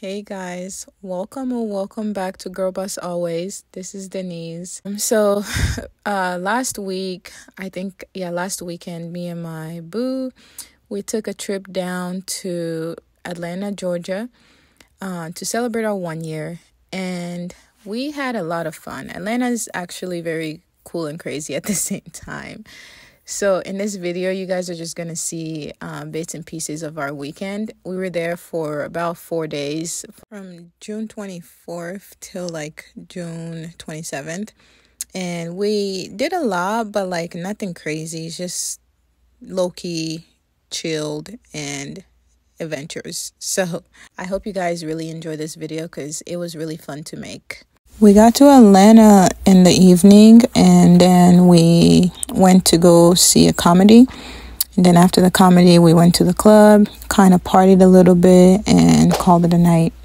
Hey guys, welcome back to Girl Boss Always. This is Denise. So last weekend, me and my boo, we took a trip down to Atlanta, Georgia, to celebrate our 1 year, and we had a lot of fun. Atlanta is actually very cool and crazy at the same time. So in this video, you guys are just going to see bits and pieces of our weekend. We were there for about 4 days, from June 24th till June 27th. And we did a lot, but nothing crazy. It's just low-key, chilled, and adventures. So I hope you guys really enjoy this video because it was really fun to make. We got to Atlanta in the evening, and then we went to go see a comedy. And then after the comedy, we went to the club, kind of partied a little bit, and called it a night.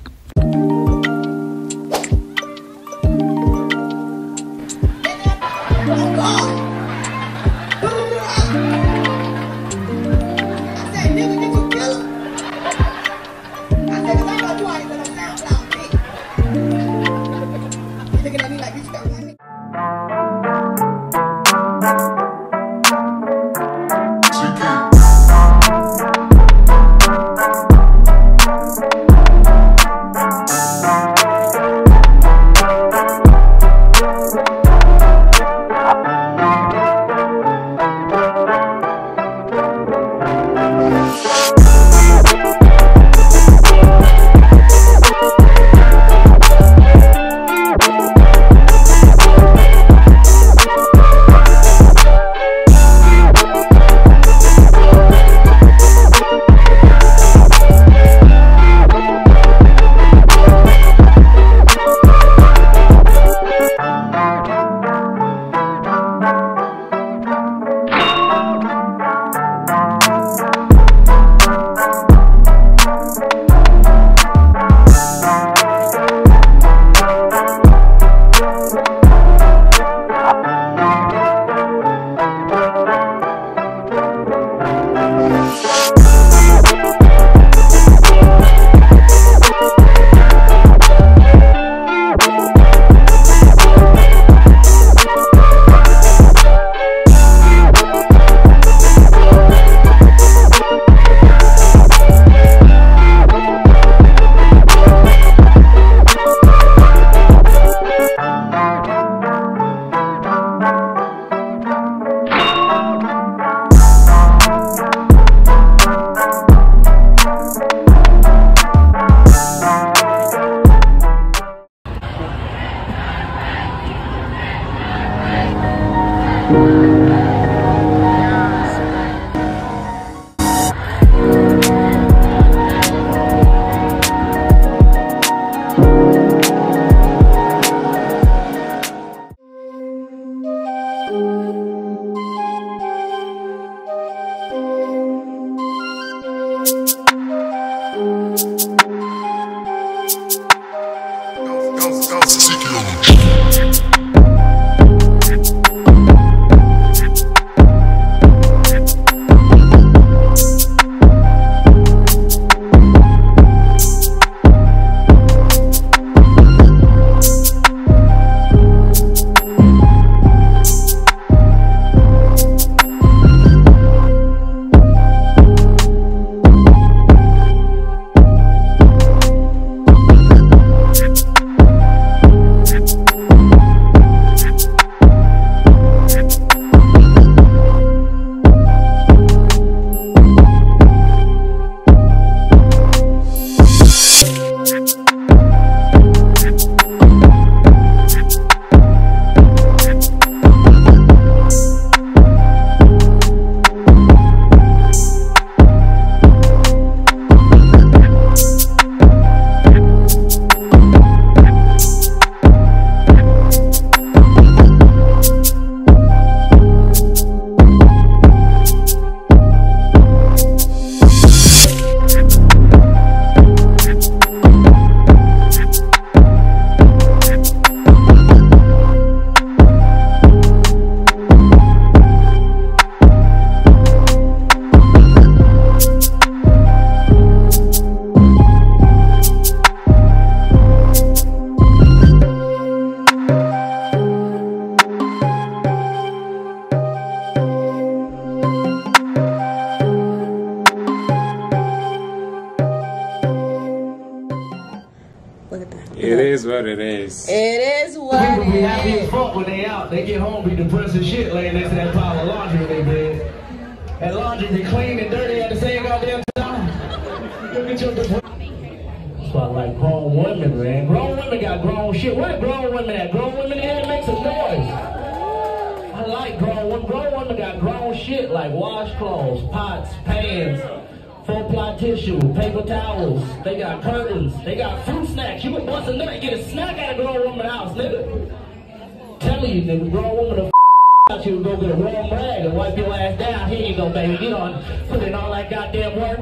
is what it is. It is what People be it happy is. as fuck when they out. They get home, be depressed as shit laying next to that pile of laundry in their bed. That laundry be clean and dirty at the same goddamn time. Look at your depression. That's why I like grown women, man. Grown women got grown shit. Where grown women at? Grown women here to make some noise. I like grown women. Grown women got grown shit like washcloths, pots, pans, 4-ply tissue, paper towels. They got curtains. They got fruit snacks. You can bust a nut and get a snack at a grown woman's house, nigga. Telling you, nigga, grown woman will out you go get a warm rag and wipe your ass down. Here you go, baby. Get on, put in all that goddamn work.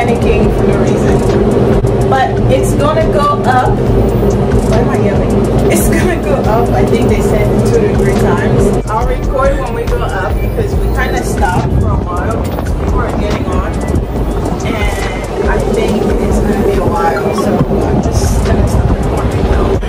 panicking for no reason. But it's gonna go up. Why am I yelling? It's gonna go up. I think they said 2 to 3 times. I'll record when we go up because we kind of stopped for a while. People are getting on, and I think it's gonna be a while. So I'm just gonna stop recording now.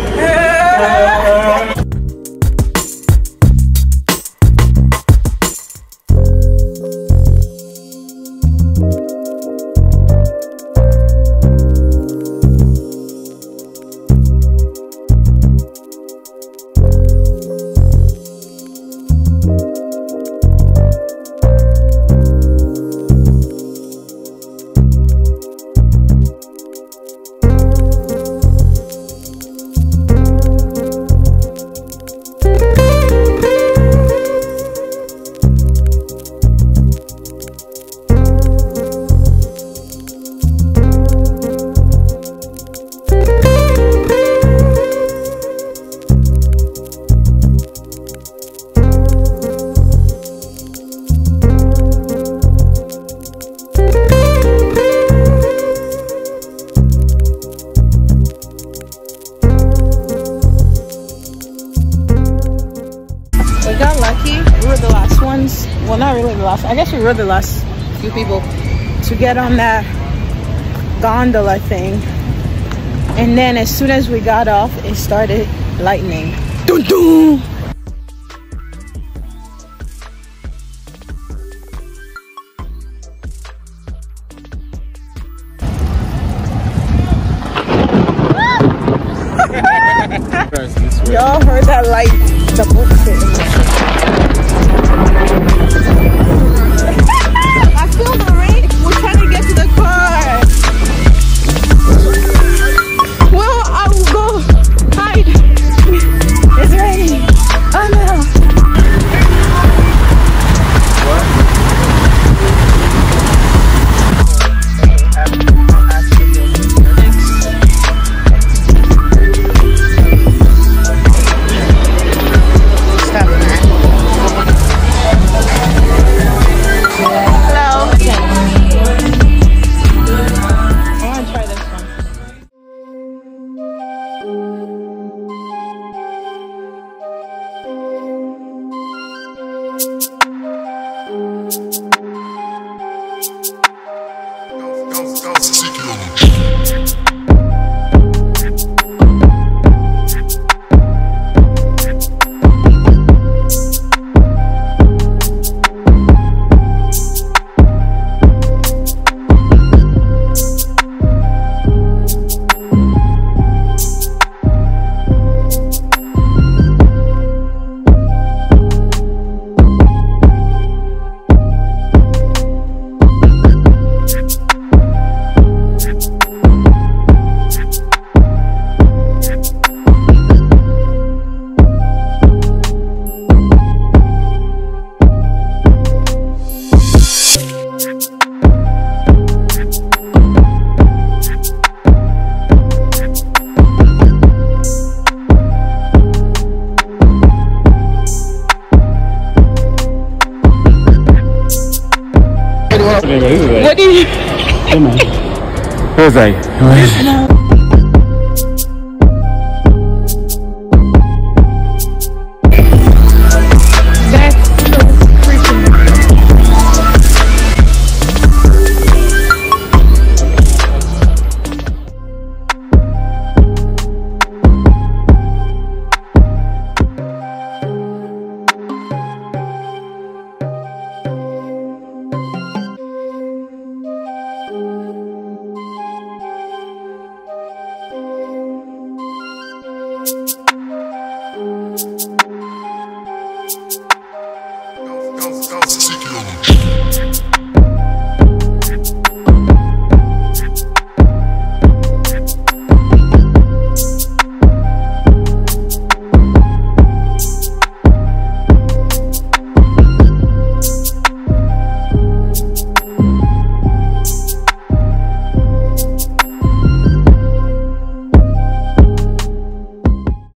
Well, not really the last. I guess we were the last few people to get on that gondola thing. And then as soon as we got off, it started lightning. Dun dun! Y'all heard that light? The bullshit. I feel the rain. We're trying to get to the car. Well, I will go hide. It's raining. Oh no. What do you? Who's that?